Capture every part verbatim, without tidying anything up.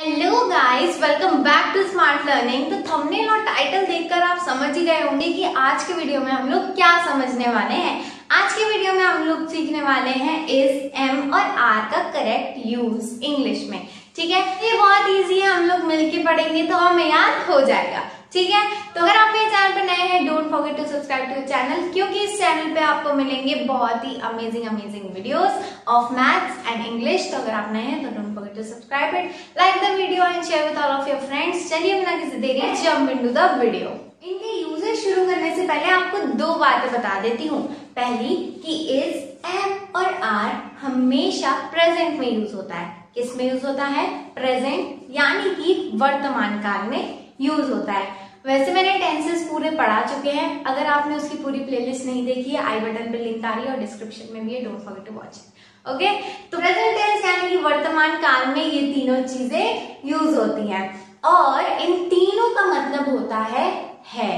Hello guys, welcome back to smart learning. तो thumbnail और title देखकर आप समझ ही गए होंगे कि आज के वीडियो में हम लोग क्या समझने वाले हैं। आज के वीडियो में हम लोग सीखने वाले हैं इज, एम और आर का करेक्ट यूज इंग्लिश में। ठीक है, ये बहुत इजी है, हम लोग मिलके पढ़ेंगे तो हमें याद हो जाएगा। ठीक है, तो अगर आप मेरे चैनल पर नए हैं, don't forget to subscribe to channel, क्योंकि इस चैनल पे आपको मिलेंगे बहुत ही amazing amazing videos of maths and English. तो अगर आप नए हैं तो don't forget to subscribe it, like the video and share with all of your friends. चलिए बिना किसी देरी जंप इनटू द वीडियो। इनके यूजेस शुरू करने से पहले आपको दो बातें बता देती हूँ। पहली कि इज, एम और आर हमेशा प्रेजेंट में यूज होता है। किस में यूज होता है? प्रेजेंट, यानी कि वर्तमान काल में यूज होता है। वैसे मैंने टेंसेस पूरे पढ़ा चुके हैं, अगर आपने उसकी पूरी प्लेलिस्ट नहीं देखी है, आई बटन पे लिंक आ रही है और डिस्क्रिप्शन में भी है, don't forget to watch it. Okay, तो प्रेजेंट टेंस यानी कि वर्तमान काल में ये तीनों चीजें यूज होती हैं और इन तीनों का मतलब होता है है।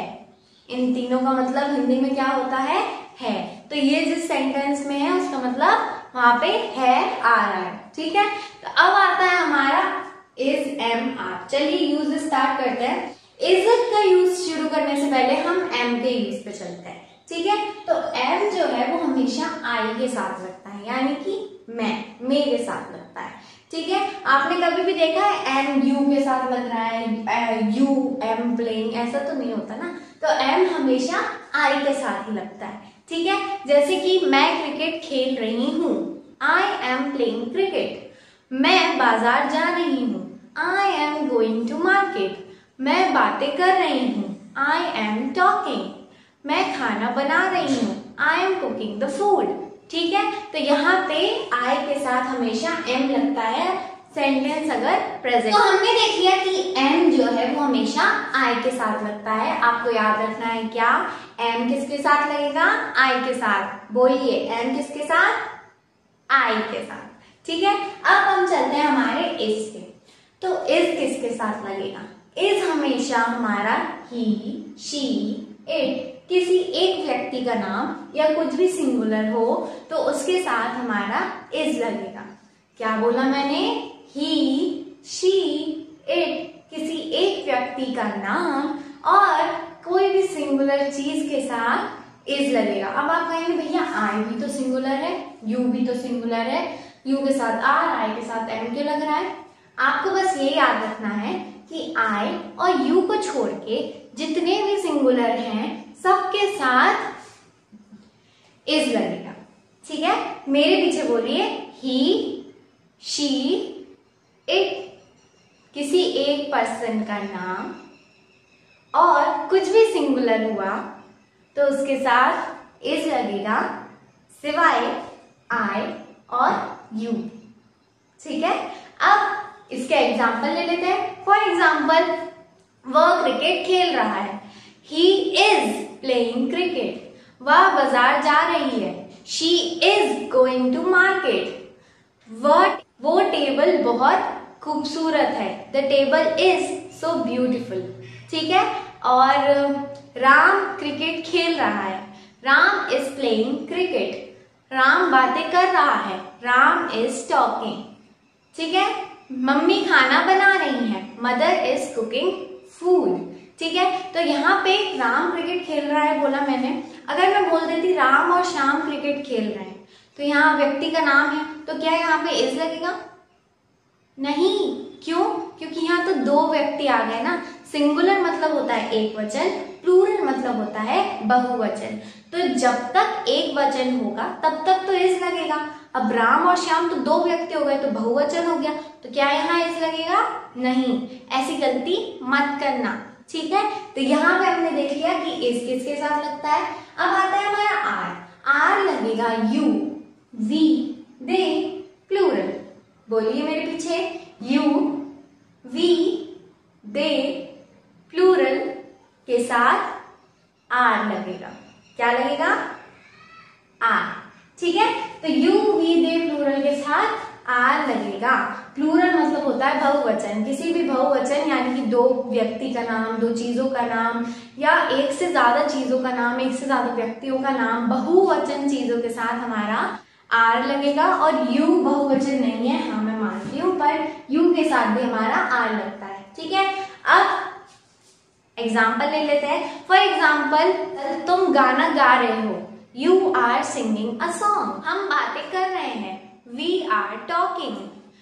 इन तीनों का मतलब हिंदी में क्या होता है? है। तो ये जिस सेंटेंस में है उसका मतलब वहां पे है आ रहा है। ठीक है, तो अब आता है हमारा इज, एम, आर। चलिए यूज स्टार्ट करते हैं। इज का यूज शुरू करने से पहले हम एम के यूज पे चलते हैं। ठीक है, तो एम जो है वो हमेशा आई के साथ लगता है, यानी कि मैं, मेरे साथ लगता है। ठीक है, आपने कभी भी देखा है एम यू के साथ लग रहा है, यू एम प्लेइंग, ऐसा तो नहीं होता ना। तो एम हमेशा आई के साथ ही लगता है। ठीक है, जैसे कि मैं क्रिकेट खेल रही हूँ, आई एम प्लेइंग क्रिकेट। मैं बाजार जा रही हूँ, I am going to market. मैं बातें कर रही हूँ, आई एम टॉकिंग। मैं खाना बना रही हूँ, I am cooking the food. ठीक है, तो यहाँ पे आई के साथ हमेशा एम लगता है सेंटेंस अगर प्रेजेंट। तो हमने देख लिया कि एम जो है वो हमेशा आई के साथ लगता है। आपको याद रखना है क्या? एम किसके साथ लगेगा? आई के साथ। बोलिए, एम किसके साथ? आई के साथ। ठीक है, अब हम चलते हैं हमारे इज पे। तो इज किसके साथ लगेगा? इज हमेशा हमारा ही, शी, इट, किसी एक व्यक्ति का नाम या कुछ भी सिंगुलर हो तो उसके साथ हमारा इज लगेगा। क्या बोला मैंने? ही, शी, इट, किसी एक व्यक्ति का नाम और कोई भी सिंगुलर चीज के साथ इज लगेगा। अब आप कहेंगे भैया आई भी तो सिंगुलर है, यू भी तो सिंगुलर है, यू के साथ आर, आई के साथ एम क्यों लग रहा है? आपको बस ये याद रखना है कि आई और यू को छोड़ के जितने भी सिंगुलर हैं सबके साथ इज लगेगा। ठीक है, मेरे पीछे बोलिए, ही, शी, इट, किसी एक पर्सन का नाम और कुछ भी सिंगुलर हुआ तो उसके साथ इज लगेगा, सिवाय आई और यू। ठीक है, अब इसके एग्जाम्पल ले लेते हैं। फॉर एग्जाम्पल, वह क्रिकेट खेल रहा है, ही इज प्लेइंग क्रिकेट। वह बाजार जा रही है, she is going to market. वह वो टेबल बहुत खूबसूरत है, the table is so beautiful. ठीक है, और राम क्रिकेट खेल रहा है, Ram is playing cricket. Ram बातें कर रहा है, राम इज टॉकिंग। ठीक है, मम्मी खाना बना रही है, मदर इज कुकिंग फूड। ठीक है, तो यहाँ पे राम क्रिकेट खेल रहा है बोला मैंने, अगर मैं बोल देती राम और श्याम क्रिकेट खेल रहे हैं तो यहाँ व्यक्ति का नाम है, तो क्या यहाँ पे इज लगेगा? नहीं। क्यों? क्योंकि यहाँ तो दो व्यक्ति आ गए ना। सिंगुलर मतलब होता है एक वचन, प्लूरल मतलब होता है बहुवचन। तो जब तक एक वचन होगा तब तक तो इज लगेगा। अब राम और श्याम तो दो व्यक्ति हो गए तो बहुवचन हो गया, तो क्या यहाँ इज लगेगा? नहीं। ऐसी गलती मत करना। ठीक है, तो यहाँ पे हमने देख लिया कि इज किसके साथ लगता है। अब आता है हमारा आर। आर लगेगा यू, वी, दे, प्लूरल। बोलिए मेरे पीछे, यू, वी, दे, प्लूरल के साथ आर लगेगा। क्या लगेगा? आर। ठीक है, तो यू, वी, दे, प्लूरल के साथ आर लगेगा। प्लूरल मतलब होता है बहुवचन। किसी भी बहुवचन यानी कि दो व्यक्ति का नाम, दो चीजों का नाम या एक से ज्यादा चीजों का नाम, एक से ज्यादा व्यक्तियों का नाम, बहुवचन चीजों के साथ हमारा आर लगेगा। और यू बहुवचन नहीं है, हाँ मैं मान मानती हूँ, पर यू के साथ भी हमारा आर लगता है, ठीक है। अब एग्जाम्पल ले लेते हैं। फॉर एग्जाम्पल, तुम गाना गा रहे हो, you are singing a song. हम बातें कर रहे हैं, वी आर टॉकिंग।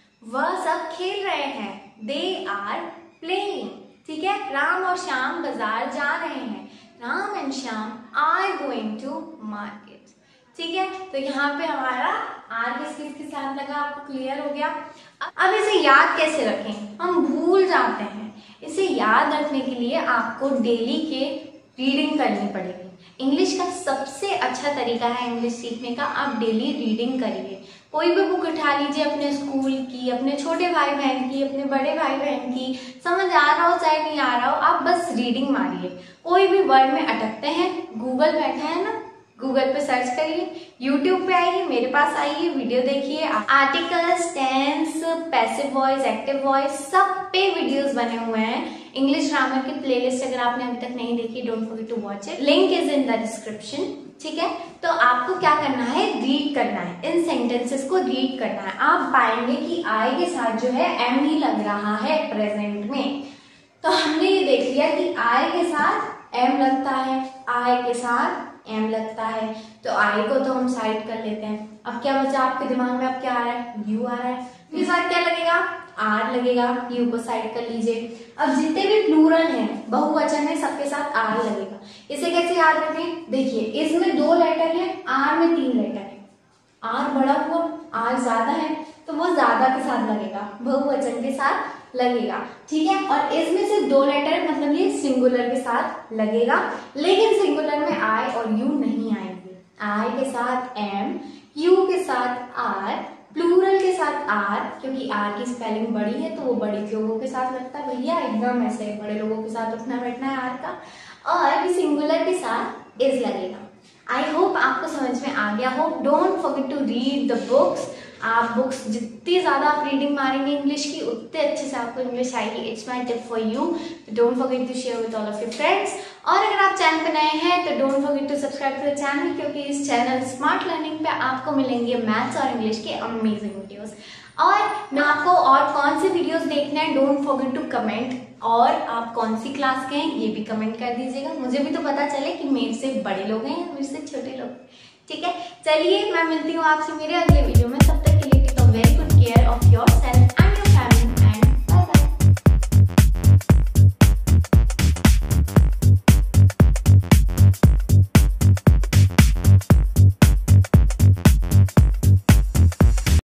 वह सब खेल रहे हैं, दे आर प्लेइंग, ठीक है। राम और श्याम बाजार जा रहे हैं, Ram and Shyam are going to market, ठीक है। तो यहाँ पे हमारा आर किस किस के साथ लगा, आपको क्लियर हो गया। अब इसे याद कैसे रखें, हम भूल जाते हैं। इसे याद रखने के लिए आपको डेली के रीडिंग करनी पड़ेगी। इंग्लिश का सबसे अच्छा तरीका है इंग्लिश सीखने का, आप डेली रीडिंग करिए। कोई भी बुक उठा लीजिए, अपने स्कूल की, अपने छोटे भाई बहन की, अपने बड़े भाई बहन की, समझ आ रहा हो चाहे नहीं आ रहा हो, आप बस रीडिंग मारिए। कोई भी वर्ड में अटकते हैं, गूगल बैठा है ना, गूगल पे सर्च करिए, यूट्यूब पे आइए, मेरे पास आइए, वीडियो देखिए। Articles, tense, passive voice, active voice, सब पे वीडियोस बने हुए हैं। इंग्लिश ग्रामर की प्लेलिस्ट अगर आपने अभी तक नहीं देखी, don't forget to watch it, link is in the description, ठीक है। तो आपको क्या करना है, रीड करना है, इन सेंटेंसेस को रीड करना है। आप पाएंगे कि आई के साथ जो है एम ही लग रहा है प्रेजेंट में। तो हमने ये देख लिया कि आई के साथ एम लगता है, आई के साथ एम लगता है, तो आई को तो हम साइड कर लेते हैं। अब क्या बचा आपके दिमाग में, अब क्या आ रहा है, यू आ रहा है, इसके साथ क्या लगेगा, आर लगेगा, यू को साइड कर लीजिए। अब जितने भी प्लूरल हैं, बहुवचन है, सबके साथ आर लगेगा। इसे कैसे याद रखें, देखिए इसमें दो लेटर है, आर में तीन लेटर है। आर बड़ा हुआ, आर ज्यादा है, तो वो ज्यादा के साथ लगेगा, बहुवचन के साथ लगेगा, ठीक है। और इसमें से दो लेटर है, मतलब ये सिंगुलर के साथ लगेगा, लेकिन सिंगुलर में आई और यू नहीं आएंगे। आई के साथ एम, यू के साथ आर, प्लूरल के साथ आर, क्योंकि आर की स्पेलिंग बड़ी है तो वो बड़ी लोगों के साथ लगता है, भैया एकदम ऐसे बड़े लोगों के साथ उठना बैठना है आर का। और सिंगुलर के साथ इज लगेगा। आई होप आपको समझ में आ गया हो। Don't forget to read the books. आप बुक्स जितनी ज्यादा आप रीडिंग मारेंगे इंग्लिश की, उतने अच्छे से आपको इंग्लिश आएगी। It's my tip for you, don't forget to share with all of your friends. और अगर आप चैनल पे नए हैं तो don't forget to subscribe to the channel, क्योंकि इस चैनल स्मार्ट लर्निंग पे आपको मिलेंगे मैथ्स और इंग्लिश के अमेजिंग वीडियोस। और मैं आपको और कौन से वीडियोस देखने हैं, डोंट फॉरगेट टू कमेंट। और आप कौन सी क्लास के हैं ये भी कमेंट कर दीजिएगा, मुझे भी तो पता चले कि मेरे से बड़े लोग हैं या मेरे से छोटे लोग, ठीक है। चलिए मैं मिलती हूँ आपसे मेरे अगले वीडियो